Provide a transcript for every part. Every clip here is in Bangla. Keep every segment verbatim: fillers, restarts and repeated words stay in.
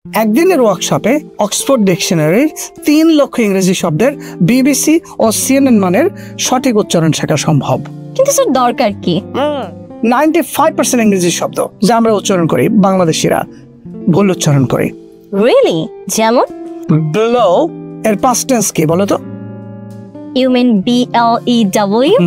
একদিনের ওয়ার্কশপে অক্সফোর্ড ডিকশনারির তিন লক্ষ ইংরেজি শব্দের বিবিসি ও সিএনএন মানের সঠিক উচ্চারণ শেখা সম্ভব। কিন্তু স্যার দরকার কি? নাইনটি ফাইভ পার্সেন্ট ইংরেজি শব্দ যা আমরা উচ্চারণ করি বাংলাদেশিরা ভুল উচ্চারণ করি। রিয়েলি? যেমন ব্লো এর পাস্ট টেন্স কি বলো তো? You mean B L E W?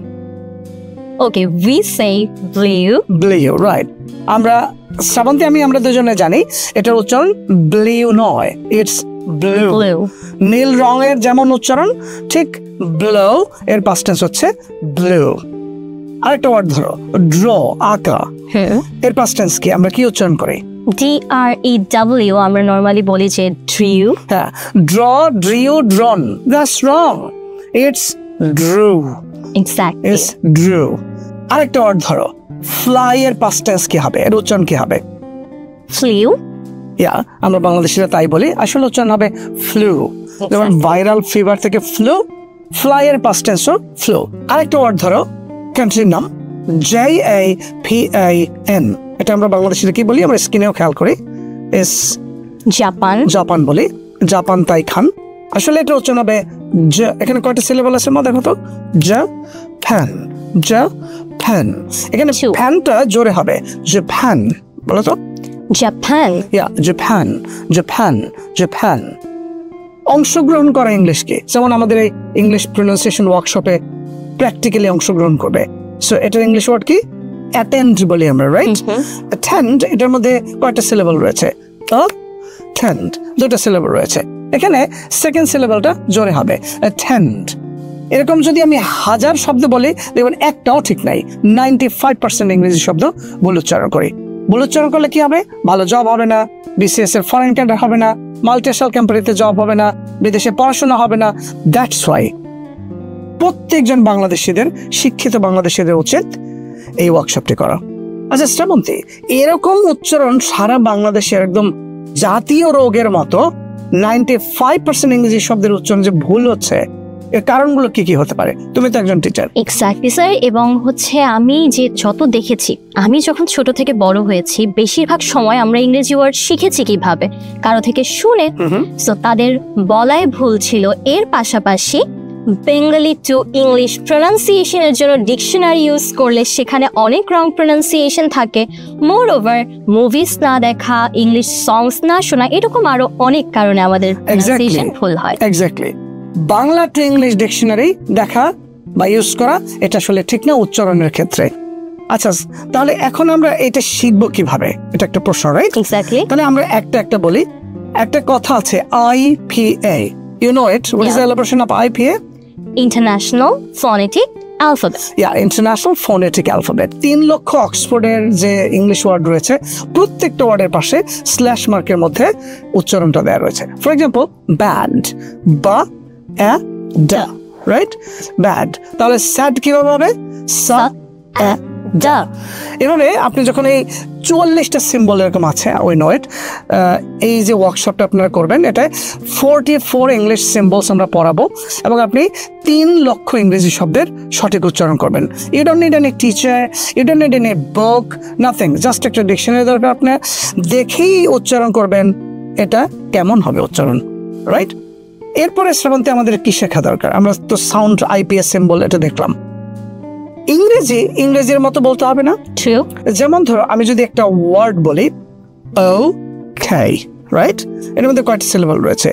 Okay, we say blew. Blew, right. আমরা শ্রাবন্তী আমি আমরা দুজনে জানি এটার উচ্চারণ ব্লিউ নয়, ইটস ব্লু। নীল রঙের যেমন উচ্চারণ ঠিক ব্লো এর পাস্ট টেন্স হচ্ছে ব্লু। আরেকটা ওয়ার্ড ধরো, ড্র, আঁকা, এর পাস্ট টেন্স কি? আমরা কি উচ্চারণ করি? D R E W. আমরা নরমালি বলি যে ড্রিউ। হ্যাঁ, draw, drew, drawn. That's wrong, it's drew. Exactly, it's drew. আরেকটা ওয়ার্ড ধরো, ফ্লাই এর পাস্ট টেন্স কি হবে? এর উচ্চারণ কি হবে? ফ্লিউ। ইয়া, আমরা বাংলাদেশিরা তাই বলি, আসলে উচ্চারণ হবে ফ্লু। যেমন ভাইরাল ফিভার থেকে ফ্লু, ফ্লাই এর পাস্ট টেন্সও ফ্লু। আরেকটা ওয়ার্ড ধরো, কান্ট্রির নাম J A P A N. এটা আমরা বাংলাদেশিরা কি বলি? আমরা স্ক্রিনেও খেয়াল করি, এস জাপান। জাপান বলি, জাপান তাই খান। আসলে এটা উচ্চারণ হবে জ। এখানে কয়টা সিলেবল আছে মা দেখো তো? জ ফ্যান, জ ফ্যান। এখানে ফ্যানটা জোরে হবে, জাপান বলো তো? Japan. Yeah, Japan, Japan, Japan. অংশগ্রহণ করা ইংলিশ কি? যেমন আমাদের এই ইংলিশ প্রনাউন্সিয়েশন ওয়ার্কশপে প্র্যাকটিক্যালি অংশগ্রহণ করবে, সো এটার ইংলিশ ওয়ার্ড কি? অ্যাটেন্ড বলি আমরা, রাইট? অ্যাটেন্ড এটার মধ্যে কয়টা সিলেবল রয়েছে? অ্যাটেন্ড, দুটো সিলেবল রয়েছে। এখানে সেকেন্ড সিলেবলটা জোরে হবে, অ্যাটেন্ড। এরকম যদি আমি হাজার শব্দ বলি দেখবেন একটাও ঠিক নাই। নাইনটি ফাইভ পার্সেন্ট ইংরেজি শব্দ ভুল উচ্চারণ করি। ভুল উচ্চারণ করলে কি হবে? ভালো জব হবে না, বিসিএস এর ফরেন ক্যাডার হবে না, মাল্টিন্যাশনাল কোম্পানিতে জব হবে না, বিদেশে পড়াশোনা হবে না। দ্যাটস ওয়াই প্রত্যেকজন বাংলাদেশিদের, শিক্ষিত বাংলাদেশিদের উচিত এই ওয়ার্কশপটি করা। আচ্ছা শ্রাবন্তী, এরকম উচ্চারণ সারা বাংলাদেশের একদম জাতীয় রোগের মতো নাইনটি ফাইভ পার্সেন্ট ইংরেজি শব্দের উচ্চারণ যে ভুল হচ্ছে, এর কারণগুলো কি কি হতে পারে? তুমি তো একজন টিচার। এক্স্যাক্টলি স্যার, এবং হচ্ছে আমি যে যত দেখেছি, আমি যখন ছোট থেকে বড় হয়েছি বেশিরভাগ সময় আমরা ইংরেজি ওয়ার্ড শিখেছি কিভাবে? কারো থেকে শুনে। সো তাদের বলায় ভুল ছিল। এর পাশাপাশি বেঙ্গলি টু ইংলিশ প্রনাউন্সিয়েশনের জন্য ডিকশনারি ইউজ করলে সেখানে অনেক রং প্রনাউন্সিয়েশন থাকে। মোর ওভার মুভিজ না দেখা, ইংলিশ সংস না শোনা, এরকম আরো অনেক কারণে আমাদের প্রনাউন্সিয়েশন ভুল হয়। Exactly, Bangla to English dictionary দেখা বা ইউজ করা এটা আসলে ঠিক না উচ্চারণের ক্ষেত্রে। আচ্ছা, তাহলে এখন আমরা এটা শিখবো কিভাবে? এটা একটা প্রশ্ন, রাইট? এক্স্যাক্টলি। তাহলে আমরা একটা একটা বলি। একটা কথা আছে I P A, you know it? What is the elaboration of I P A? International Phonetic Alphabet. Yeah, International Phonetic Alphabet. তিন লক্ষ অক্সফোর্ডের যে ইংলিশ ওয়ার্ড রয়েছে প্রত্যেকটা ওয়ার্ডের পাশে স্ল্যাশ মার্কের মধ্যে উচ্চারণটা দেওয়া রয়েছে। ফর এক্সাম্পল ব্যাড, বা এ ডা, রাইট? ব্যাড। তাহলে স্যাড কিভাবে হবে? সা এ ডা। এভাবে আপনি যখন এই চুয়াল্লিশটা সিম্বল এরকম আছে, ওই নয়েট, এই যে ওয়ার্কশপটা আপনারা করবেন, এটায় ফোরটি ফোর ইংলিশ সিম্বলস আমরা পড়াবো এবং আপনি তিন লক্ষ ইংরেজি শব্দের সঠিক উচ্চারণ করবেন। You don't need any teacher, you don't need any book, nothing, just একটা ডিকশনারি দরকার। আপনি দেখেই উচ্চারণ করবেন এটা কেমন হবে উচ্চারণ, রাইট? এরপরে শ্রাবন্তী আমাদের কি শেখা দরকার? আমরা তো সাউন্ড আইপিএস সিম্বল এটা দেখলাম। ইংরেজি ইংরেজির মতো বলতে হবে না? ট্রু। যেমন ধরো আমি যদি একটা ওয়ার্ড বলি ওকে, রাইট? এর মধ্যে কয়টা সিলেবল রয়েছে?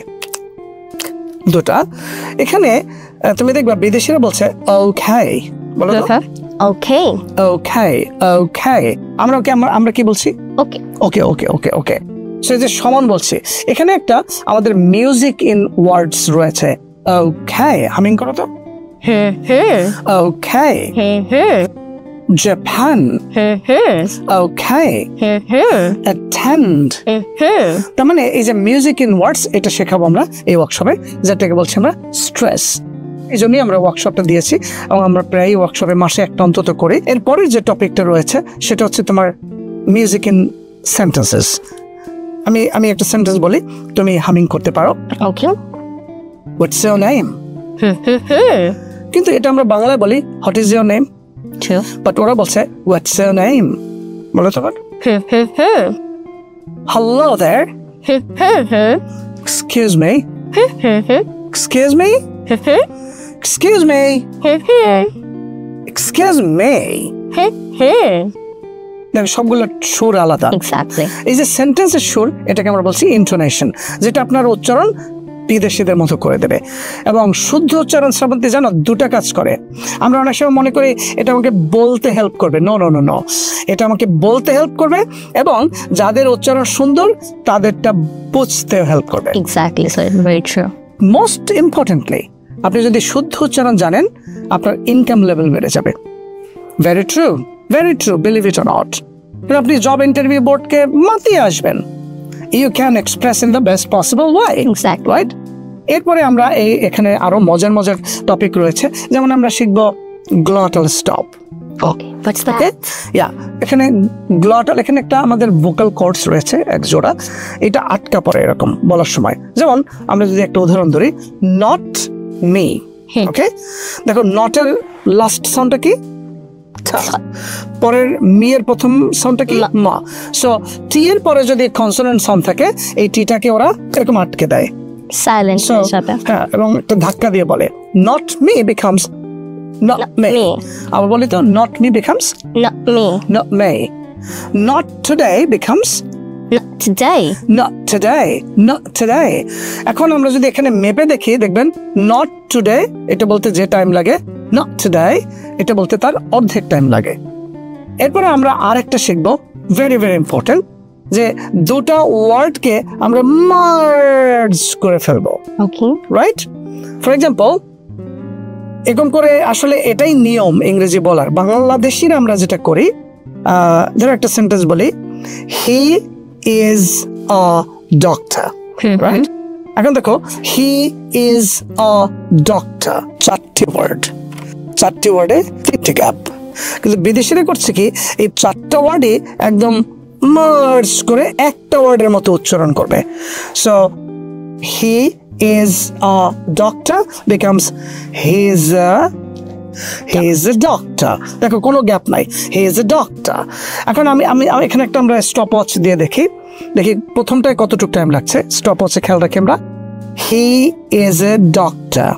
দুটা। এখানে তুমি দেখবা বিদেশিরা বলছে ওকে, বলো তো? ওকে, ওকে, ওকে। আমরা ওকে আমরা কি বলছি? ওকে, ওকে, ওকে, ওকে, ওকে। সে যে সমান বলছি, এখানে একটা আমাদের মিউজিক ইন ওয়ার্ডস রয়েছে। ওকে, হামিং করো তো। Hmm hmm. Okay. Hmm hmm. Japan. Hmm hmm. Okay. Hmm hmm. Attend. Hmm hmm. তার মানে এই যে মিউজিক ইন ওয়ার্ডস এটা শেখাবো আমরা এই ওয়ার্কশপে, যেটাকে বলছি আমরা স্ট্রেস। এই জন্যই আমরা ওয়ার্কশপটা দিয়েছি এবং আমরা প্রায় ওয়ার্কশপে মাসে একটা অন্তত করি। এরপরের যে টপিকটা রয়েছে সেটা হচ্ছে তোমার মিউজিক ইন সেন্টেন্সেস। আমি আমি একটা সেন্টেন্স বলি, তুমি হামিং করতে পারো। Okay. What's your name? Hmm hmm hmm. কিন্তু এটা আমরা বাংলায় বলি what is your name, true. But ওরা বলছে হোয়াটস ইওর নেম, বলো তো। Hmm hmm hmm. Hello there. Excuse me. Excuse me. Excuse me. Excuse me. দেখো সবগুলো সুর আলাদা। এক্স্যাক্টলি। এই যে সেন্টেন্সের সুর, এটাকে আমরা বলছি ইন্টোনেশন, যেটা আপনার উচ্চারণ বিদেশিদের মতো করে দেবে। এবং শুদ্ধ উচ্চারণ শ্রাবন্তী জানো দুটা কাজ করে। আমরা অনেক সময় মনে করি এটা আমাকে বলতে হেল্প করবে, নো নো নো নো এটা আমাকে বলতে হেল্প করবে এবং যাদের উচ্চারণ সুন্দর তাদেরটা বুঝতে হেল্প করবে। Exactly sir, very true. Most importantly আপনি যদি শুদ্ধ উচ্চারণ জানেন আপনার ইনকাম লেভেল বেড়ে যাবে। Very true, very true, believe it or not. আপনি জব ইন্টারভিউ বোর্ডকে মাতিয়ে আসবেন। You can express in the best possible way, exactly, right? এরপরে আমরা এই এখানে আরো মজার মজার টপিক রয়েছে, যেমন আমরা শিখবো গ্লটাল স্টপ। Okay, what's that? ইয়া, এখানে গ্লটাল, এখানে একটা আমাদের ভোকাল কর্ডস রয়েছে এক জোড়া, এটা আটকা পড়ে এরকম বলার সময়। যেমন আমরা যদি একটা উদাহরণ ধরি, নট মি। ওকে, দেখো নটের লাস্ট সাউন্ডটা কি? পরের মি এর প্রথম সাউন্ডটা কি? মা। সো টি এর পরে যদি কনসোনেন্ট সাউন্ড থাকে এই টিটাকে ওরা এরকম আটকে দেয়, সাইলেন্ট হিসাবে। হ্যাঁ, এবং একটা ধাক্কা দিয়ে বলে not me becomes not me. আবার বলি তো, not me becomes not me. not me. Not today becomes not today. not today. not today. এখন আমরা যদি এখানে মেপে দেখি দেখবেন not today এটা বলতে যে টাইম লাগে, not today এটা বলতে তার অর্ধেক টাইম লাগে। এরপরে আমরা আরেকটা শিখবো, ভেরি ভেরি ইম্পর্টেন্ট, যে দুটো ওয়ার্ডকে আমরা মার্জ করে ফেলবো। ওকে, রাইট? ফর এক্সাম্পল, এরকম করে আসলে এটাই নিয়ম ইংরেজি বলার। বাংলাদেশিরা আমরা যেটা করি, ধরো একটা সেন্টেন্স বলি, he is a doctor, right? এখন দেখো, হি ইজ আ ডক্টর, চারটি ওয়ার্ড, চারটি ওয়ার্ডে তিনটি গ্যাপ। কিন্তু বিদেশিরা করছে কি, এই চারটা ওয়ার্ডে একদম মার্জ করে একটা ওয়ার্ডের মতো উচ্চারণ করবে। So he is a doctor becomes he is a he is a doctor. দেখো কোনো গ্যাপ নাই, he is a doctor. এখন আমি আমি এখানে একটা আমরা স্টপ ওয়াচ দিয়ে দেখি দেখি প্রথমটায় কতটুকু টাইম লাগছে। স্টপ ওয়াচে খেয়াল রাখি আমরা, he is a doctor,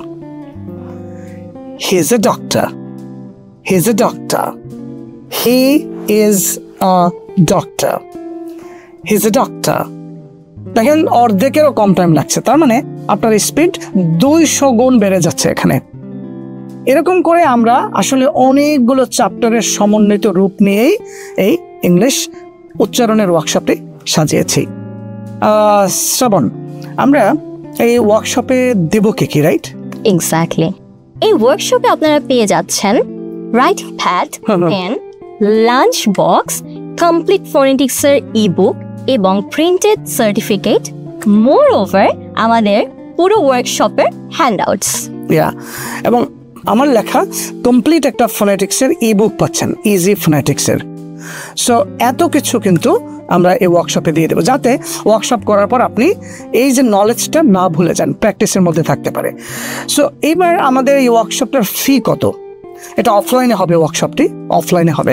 he is a doctor, he is a doctor, he is a doctor, he is a doctor. দেখেন অর্ধেকেরও কম টাইম লাগছে, তার মানে আপনার স্পিড দুইশো গুণ বেড়ে যাচ্ছে এখানে। এরকম করে আমরা আসলে অনেকগুলো চ্যাপ্টারের সমন্বিত রূপ নিয়েই এই ইংলিশ উচ্চারণের ওয়ার্কশপে সাজিয়েছি। শ্রাবণ, আমরা এই ওয়ার্কশপে দেব কি কি, রাইট? এক্স্যাক্টলি। এই ওয়ার্কশপে আপনারা পেয়ে যাচ্ছেন write pad, pen, lunch box, complete ফোনেটিক্সের ইবুক এবং প্রিন্টেড সার্টিফিকেট, মোর ওভার আমাদের পুরো ওয়ার্কশপের হ্যান্ডআউটস। ইয়া, এবং আমার লেখা কমপ্লিট একটা ফোনেটিক্সের ইবুক পাচ্ছেন, ইজি ফোনেটিক্সের। সো এত কিছু কিন্তু আমরা এই ওয়ার্কশপে দিয়ে দেবো, যাতে ওয়ার্কশপ করার পর আপনি এই যে নলেজটা না ভুলে যান, প্র্যাকটিসের মধ্যে থাকতে পারে। সো এইবার আমাদের এই ওয়ার্কশপটার ফি কত? এটা অফলাইনে হবে, ওয়ার্কশপটি অফলাইনে হবে।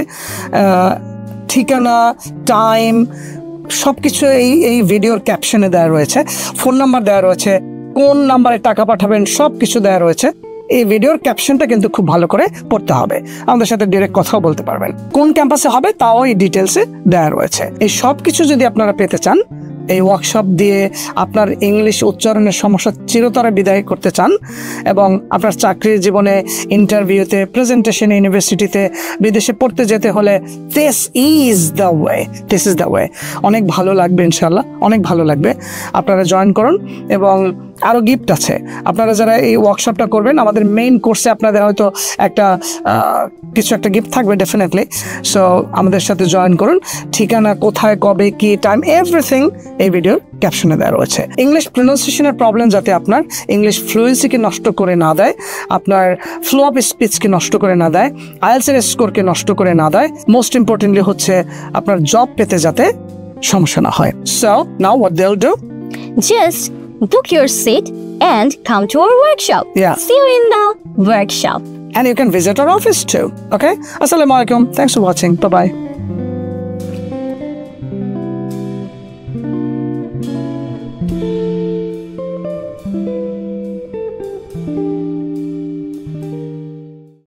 ঠিকানা, টাইম সব কিছু এই এই ভিডিওর ক্যাপশনে দেওয়া রয়েছে, ফোন নাম্বার দেওয়া রয়েছে, কোন নাম্বারে টাকা পাঠাবেন সব কিছু দেওয়া রয়েছে। এই ভিডিওর ক্যাপশনটা কিন্তু খুব ভালো করে পড়তে হবে, আমাদের সাথে ডিরেক্ট কথাও বলতে পারবেন। কোন ক্যাম্পাসে হবে তাও এই ডিটেলসে দেওয়া রয়েছে। এই সব কিছু যদি আপনারা পেতে চান, এই ওয়ার্কশপ দিয়ে আপনার ইংলিশ উচ্চারণের সমস্যা চিরতরে বিদায় করতে চান এবং আপনার চাকরির জীবনে, ইন্টারভিউতে, প্রেজেন্টেশনে, ইউনিভার্সিটিতে, বিদেশে পড়তে যেতে হলে this is the way, this is the way. অনেক ভালো লাগবে ইনশাল্লাহ, অনেক ভালো লাগবে। আপনারা জয়েন করুন এবং আরও গিফট আছে। আপনারা যারা এই ওয়ার্কশপটা করবেন, আমাদের মেইন কোর্সে আপনাদের হয়তো একটা কিছু একটা গিফট থাকবে ডেফিনেটলি। সো আমাদের সাথে জয়েন করুন। ঠিকানা, কোথায়, কবে, কি, টাইম, এভরিথিং এই ভিডিওর ক্যাপশনে দেওয়া রয়েছে। ইংলিশ প্রনাউন্সিয়েশনের প্রবলেম যাতে আপনার ইংলিশ ফ্লুয়েন্সিকে নষ্ট করে না দেয়, আপনার ফ্লো অফ স্পিচকে নষ্ট করে না দেয়, আইএলটিএস এর স্কোরকে নষ্ট করে না দেয়, মোস্ট ইম্পর্টেন্টলি হচ্ছে আপনার জব পেতে যাতে সমস্যা না হয়। So now what they will do, just book your seat and come to our workshop. Yeah. See you in the workshop. And you can visit our office too. Okay? Assalamu alaikum. Thanks for watching. Bye-bye.